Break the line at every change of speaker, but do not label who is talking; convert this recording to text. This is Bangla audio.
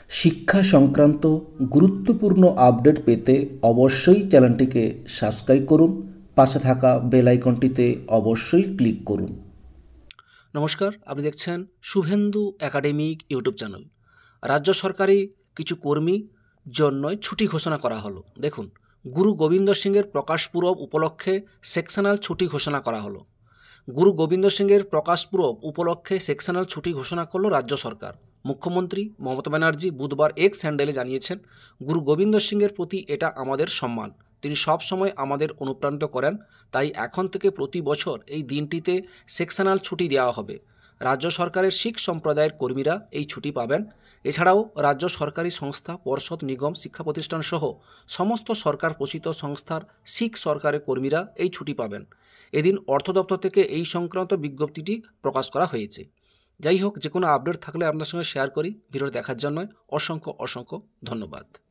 শিক্ষা সংক্রান্ত গুরুত্বপূর্ণ আপডেট পেতে অবশ্যই চ্যানেলটিকে সাবস্ক্রাইব করুন, পাশে থাকা বেল আইকনটিতে অবশ্যই ক্লিক করুন।
নমস্কার, আপনি দেখছেন শুভেন্দু একাডেমিক ইউটিউব চ্যানেল। রাজ্য সরকারি কিছু কর্মী জন্যই ছুটি ঘোষণা করা হলো। দেখুন, গুরু গোবিন্দ সিংয়ের প্রকাশ পুরব উপলক্ষে সেকশনাল ছুটি ঘোষণা করা হলো। গুরু গোবিন্দ সিংয়ের প্রকাশ পুরব উপলক্ষে সেকশনাল ছুটি ঘোষণা করল রাজ্য সরকার। মুখ্যমন্ত্রী মমতা ব্যানার্জি বুধবার এক্স হ্যান্ডেলে জানিয়েছেন, গুরু গোবিন্দ সিংয়ের প্রতি এটা আমাদের সম্মান। তিনি সব সময় আমাদের অনুপ্রাণিত করেন, তাই এখন থেকে প্রতি বছর এই দিনটিতে সেকশনাল ছুটি দেওয়া হবে। রাজ্য সরকারের শিখ সম্প্রদায়ের কর্মীরা এই ছুটি পাবেন। এছাড়াও রাজ্য সরকারি সংস্থা, পর্ষদ, নিগম, শিক্ষা প্রতিষ্ঠান সহ সমস্ত সরকার পোষিত সংস্থার শিখ সরকারের কর্মীরা এই ছুটি পাবেন। এদিন অর্থ দপ্তর থেকে এই সংক্রান্ত বিজ্ঞপ্তিটি প্রকাশ করা হয়েছে। যাই হোক, যে কোনো আপডেট থাকলে আপনার সঙ্গে শেয়ার করি। ভিডিও দেখার জন্য অসংখ্য ধন্যবাদ।